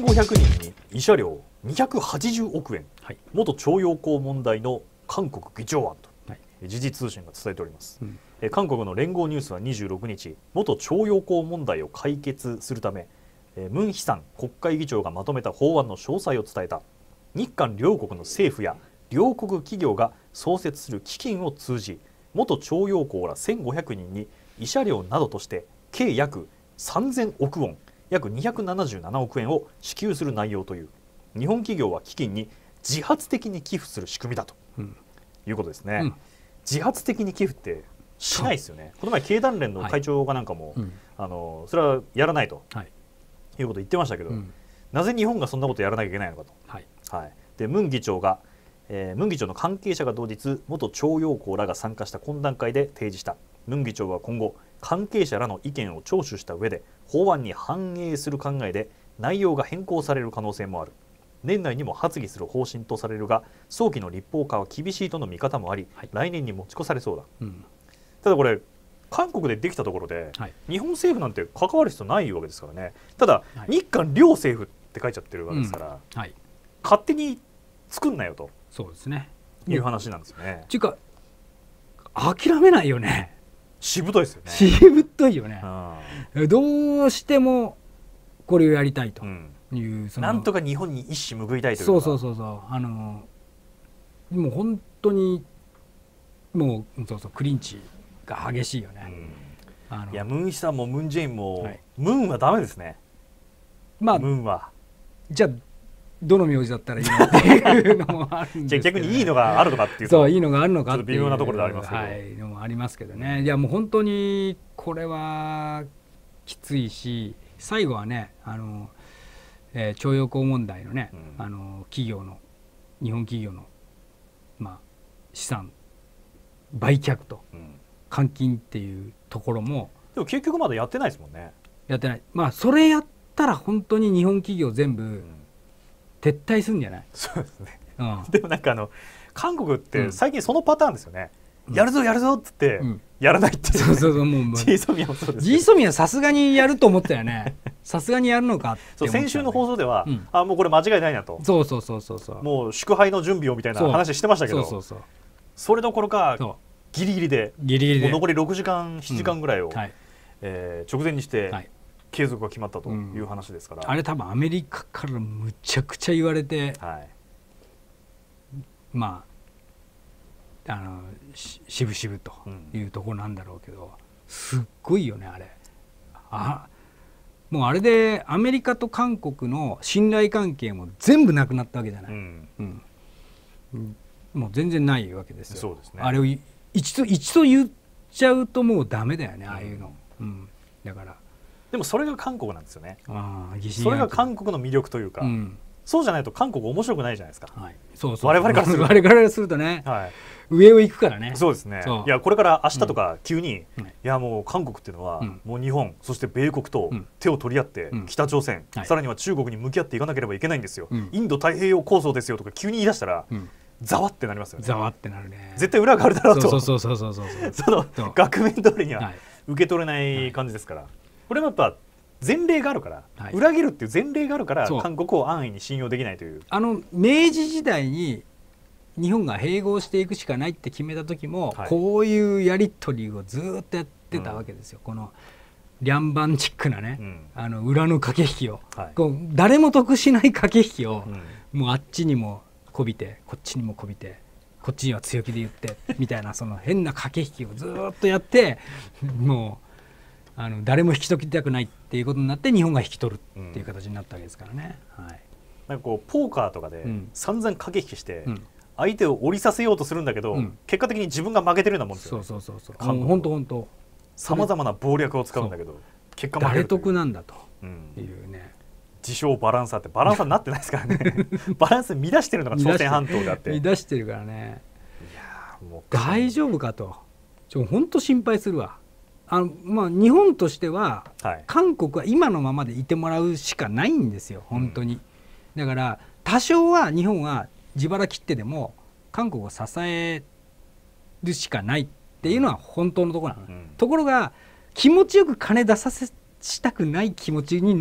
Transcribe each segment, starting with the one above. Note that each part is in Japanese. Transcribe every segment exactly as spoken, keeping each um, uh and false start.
ごひゃくにんに慰謝料にひゃくはちじゅうおくえん、はい、元徴用工問題の韓国議長案と、はい、時事通信が伝えております、うん、え韓国の連合ニュースはにじゅうろくにち、元徴用工問題を解決するためムン・ヒサン国会議長がまとめた法案の詳細を伝えた。日韓両国の政府や両国企業が創設する基金を通じ、元徴用工らせんごひゃくにんに慰謝料などとして計約さんぜんおくウォン、約にひゃくななじゅうななおくえんを支給する内容という。日本企業は基金に自発的に寄付する仕組みだと、うん、いうことですね、うん、自発的に寄付ってしないですよね。この前経団連の会長がなんかも、はい、あのそれはやらないと、はい、いうことを言ってましたけど、うん、なぜ日本がそんなことやらなきゃいけないのかと、はいはい、でムン議長が、えー、ムン議長の関係者が同日元徴用工らが参加した懇談会で提示した。ムン議長は今後関係者らの意見を聴取した上で法案に反映する考えで内容が変更される可能性もある。年内にも発議する方針とされるが早期の立法化は厳しいとの見方もあり、はい、来年に持ち越されそうだ、うん、ただこれ韓国でできたところで、はい、日本政府なんて関わる必要ないわけですからね。ただ、はい、日韓両政府って書いちゃってるわけですから、うんはい、勝手に作んなよとそうですねいう話なんですよね。 っていうか諦めないよね。 しぶといですよね。 しぶといよね。どうしてもこれをやりたいという、うん、 そのなんとか日本に一矢報いたいというかそうそうそうそうあのもう本当にもうそうそうクリンチが激しいよね、 うん、あのいやムン・ヒサンもムン・ジェインも、はい、ムンはダメですね。 まあムンはじゃあどの名字だったらいいのっていうのもあるんですけど、ね、 じゃあ逆にいいのがあるのかっていうとそういいのがあるのかっていうちょっと微妙なところでありますけど、 はい、のもありますけどね。いやもう本当にこれはきついし最後はねあの、えー、徴用工問題のね、うん、あの企業の日本企業の、まあ、資産売却と、うん、換金っていうところもでも結局まだやってないですもんね。 やってない。まあそれやったら本当に日本企業全部、うん撤退するんじゃない？ そうですね、うん、でもなんかあの韓国って最近そのパターンですよね、うん、やるぞやるぞっつって、うん、やらないっていう、ね、そうそうそうもうジーソミアもそうです。 ジーソミアさすがにやると思ったよねさすがにやるのかってそう先週の放送では、うん、あもうこれ間違いないなとそうそうそうそうそうもう祝杯の準備をみたいな話してましたけどそうそうそうそれどころかギリギリでギリギリでもう残りろくじかんしちじかんぐらいを、うんはいえー、直前にして、はい継続が決まったという話ですから、うん、 あれ多分アメリカからむちゃくちゃ言われて、はい、まああのし渋々というところなんだろうけど、うん、すっごいよねあれあもうあれでアメリカと韓国の信頼関係も全部なくなったわけじゃない、うんうん、もう全然ないわけですよ。そうですね、あれを一度一度言っちゃうともうダメだよねああいうの、うんうん、だからでもそれが韓国なんですよね。あそれが韓国の魅力というか、うん、そうじゃないと韓国面白くないじゃないですか、はい、そうそう我々からすると我々からするとね、はい、上を行くからね。 そうですね。いやこれから明日とか急に、うん、いやもう韓国っていうのは、うん、もう日本そして米国と手を取り合って、うん、北朝鮮、うん、さらには中国に向き合っていかなければいけないんですよ、うん、インド太平洋構想ですよとか急に言い出したら、うんざわってなりますよね。 ざわってなるね。 絶対裏があるだろうと。 そうそうそうそうそうそうその額面通りには受け取れない感じですから、はい、これもやっぱ前例があるから、はい、裏切るっていう前例があるから韓国を安易に信用できないという。 あの明治時代に日本が併合していくしかないって決めた時も、はい、こういうやり取りをずっとやってたわけですよ、うん、このリャンバンチックなね、うん、あの裏の駆け引きを、はい、こう誰も得しない駆け引きを、うん、もうあっちにもこびてこっちにもこびてこっちには強気で言ってみたいなその変な駆け引きをずっとやってもうあの誰も引き取りたくないっていうことになって日本が引き取るっていう形になったわけですからね、うんはい、 なんかこうポーカーとかで散々駆け引きして相手を降りさせようとするんだけど、うん、結果的に自分が負けてるようなもんですよね。そうそうそうそう本当本当さまざまな謀略を使うんだけど結果負ける誰得なんだというね、 自称バランサーってバランサーになってないですからねバランス乱してるのが朝鮮半島であって乱してるからね。いやもう大丈夫かとちょ本当心配するわ。あの、まあ、日本としては、はい、韓国は今のままでいてもらうしかないんですよ本当に、うん、だから多少は日本は自腹切ってでも韓国を支えるしかないっていうのは本当のところなの、うん、ところが気持ちよく金出させしたくない気持ちに な,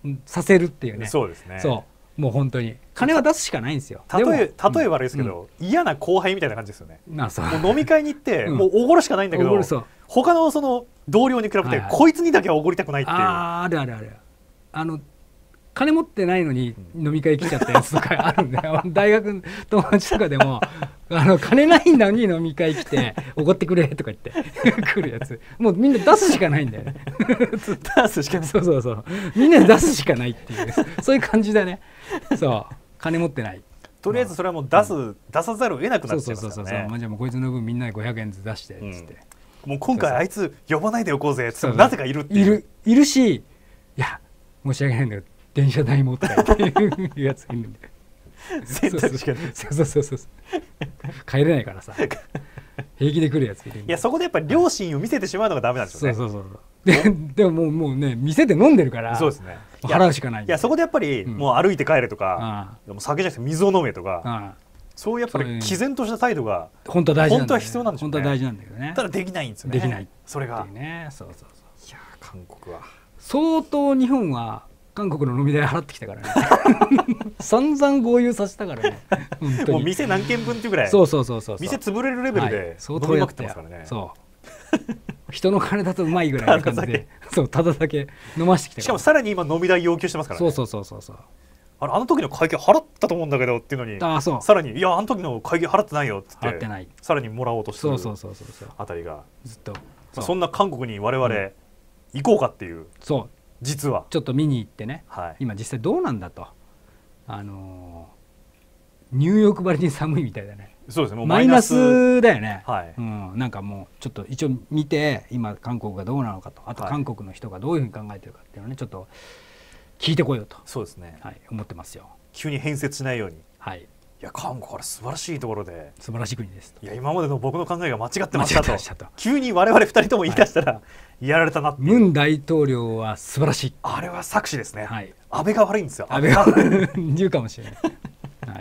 させるっていうね。 そうですね。 そうもう本当に金は出すしかないんですよ。 例え例え悪いですけど、うん、嫌な後輩みたいな感じですよね。 あそうもう飲み会に行って、うん、もうおごるしかないんだけど、他のその同僚に比べて、はいはい、こいつにだけはおごりたくないっていう。 ああるあるある。あの金持ってないのに飲み会来ちゃったやつとかあるんだよ。大学の友達とかでもあの金ないのに飲み会来ておごってくれとか言って来るやつ、もうみんな出すしかないんだよね。 出すしかない。 そうそうそう、みんな出すしかないっていうそういう感じだね。そう金持ってない、 とりあえずそれはもう出す、うん、出さざるを得なくなっちゃいますからね。そうそうそうそう、 まあ、じゃあもうこいつの分みんなでごひゃくえんずつ出してっつって、 うん、もう今回あいつ呼ばないでおこうぜっつってなぜかいるっていう。 いるいるし、いや申し訳ないんだよ電車代持ってっていうやついるんで選択肢がない。 そうそうそうそう帰れないからさ平気で来るやついるんで。 いやそこでやっぱり良心を見せてしまうのがダメなんですよね。 そうそうそうででももうもうね店で飲んでるから、 そうですね、 払うしかない。 いやそこでやっぱり、うん、もう歩いて帰れとか、でも酒じゃなくて水を飲めとか、そういうやっぱり毅然とした態度が本当は大事なんだよね。 本当は必要なんでしょうね。 本当は大事なんだけどね。 ただできないんですよね。 できないそれがね。そうそうそう。 いや韓国は相当日本は韓国の飲み代払ってきたからね散々豪遊させたからねもう店何軒分っていうぐらい、 そうそうそうそう、 店潰れるレベルで飲みまくってますからね、はい、 そう人の金だとうまいぐらいの感じでそうただだけ飲ましてきたから。 しかもさらに今飲み代要求してますからね。 そうそうそうそうそう、 あれあの時の会計払ったと思うんだけどっていうのに、あそうさらにいやあの時の会計払ってないよって言ってさらにもらおうとしてるあたりがずっと、まあ、そんな韓国に我々行こうかっていう、 そう実はちょっと見に行ってね、はい、今実際どうなんだと、あのー、ニューヨークばりに寒いみたいだね。 そうですね、もうマイナスだよね、 はい、 うん、なんかもうちょっと一応見て今韓国がどうなのかと、あと韓国の人がどういうふうに考えてるかっていうのをねちょっと聞いてこようと、 そうですね、 はい、思ってますよ。 急に変節しないように、 はい、 いや韓国は素晴らしいところで素晴らしい国ですと、 いや今までの僕の考えが間違ってました と, と急に我々ふたりとも言い出したら、はい、やられたなっていう。 ムン大統領は素晴らしい、 あれは作詞ですね、 はい、 安倍が悪いんですよ。 安倍が言うかもしれない、はい、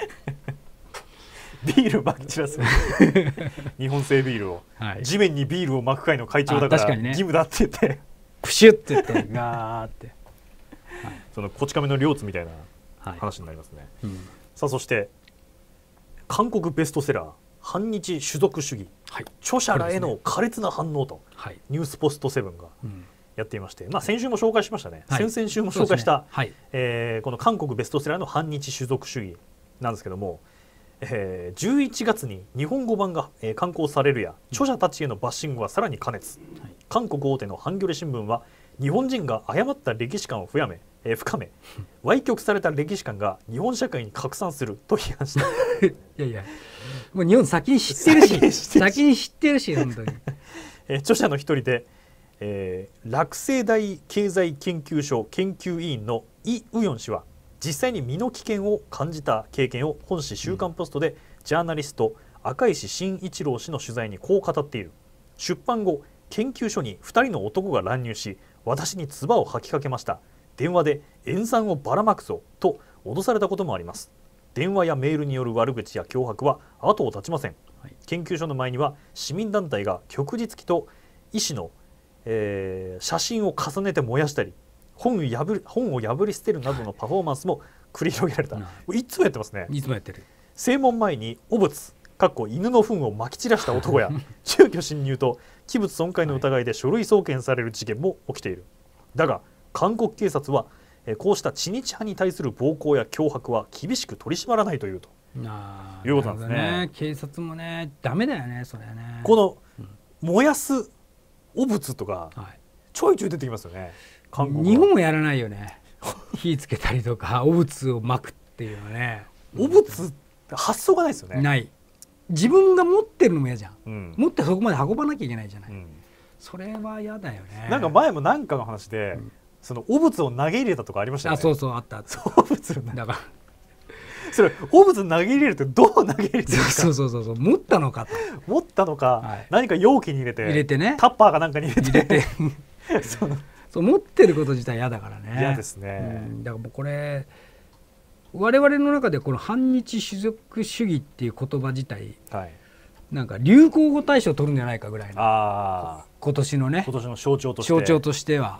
ビールまき散らす日本製ビールを、はい、地面にビールを巻く会の会長だから義務だって言ってプシュッて言ってガーって、 はい、そのこち亀の両津みたいな話になりますね、はい、うん、さあそして韓国ベストセラー反日種族主義、はい、著者らへの苛烈な反応と、はい、ニュースポストセブンがやっていまして、まあ、先週も紹介しましたね、はい、先々週も紹介した、ね、はい、えー、この韓国ベストセラーの反日種族主義なんですけども、えー、じゅういちがつに日本語版が、えー、刊行されるや著者たちへのバッシングはさらに過熱、はい、韓国大手のハンギョレ新聞は日本人が誤った歴史観を深め、えー、深め歪曲された歴史観が日本社会に拡散すると批判したいやいやもう日本先に知ってるし先に知ってるし本当に、 えー、著者の一人で、えー、落成大経済研究所研究委員のイ・ウヨン氏は実際に身の危険を感じた経験を本誌週刊ポストでジャーナリスト赤石真一郎氏の取材にこう語っている。出版後研究所にふたりの男が乱入し私に唾を吐きかけました。電話で塩酸をばらまくぞと脅されたこともあります。電話やメールによる悪口や脅迫は後を絶ちません、はい、研究所の前には市民団体が旭日旗と医師の、えー、写真を重ねて燃やしたり本を破り、本を破り捨てるなどのパフォーマンスも繰り広げられた、はい、いつもやってますね。 いつもやってる。 正門前に汚物かっこ犬の糞をまき散らした男や住居侵入と器物損壊の疑いで書類送検される事件も起きている。だが韓国警察はこうした知日派に対する暴行や脅迫は厳しく取り締まらないというとあいうことなんです ね, ね。警察もねダメだよねそれね。 この、うん、燃やす汚物とか、はい、ちょいちょい出てきますよね。韓国日本もやらないよね火つけたりとか汚物を撒くっていうのはね。 汚物って発想がないですよね。 ない。自分が持ってるのも嫌じゃん、うん、持ってそこまで運ばなきゃいけないじゃない、うん、それは嫌だよね。 なんか前も何かの話で、うん、その汚物を投げ入れたとかありましたよね。 あ、そうそうあったあった。 汚物だからそれ汚物投げ入れるってどう投げ入れてるんですか。 そうそうそうそう持ったのかと持ったのか、はい、何か容器に入れて入れてねタッパーかなんかに入れて入れてそうそう持ってること自体嫌だからね。 嫌ですね、 うん、だからもうこれ我々の中でこの反日種族主義っていう言葉自体、はい、なんか流行語大賞を取るんじゃないかぐらいのあ今年のね今年の象徴として象徴としては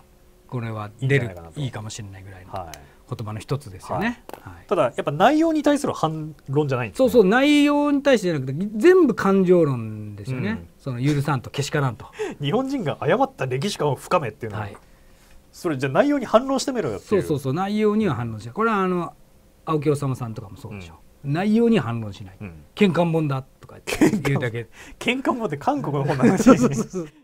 これは出るいいかもしれないぐらいの言葉の一つですよね。 はいはい、ただやっぱ内容に対する反論じゃないんですね。そうそう、内容に対してじゃなくて全部感情論ですよね。うん、その許さんとけしからんと。 日本人が誤った歴史観を深めっていうのは、はい、それじゃあ内容に反論してみろよっていう。 そうそうそう、内容には反論しない。これはあの青木治さんとかもそうでしょ。うん、内容には反論しない。喧嘩本だとか言うだけ。 喧嘩本って韓国の本の話。そうそうそう。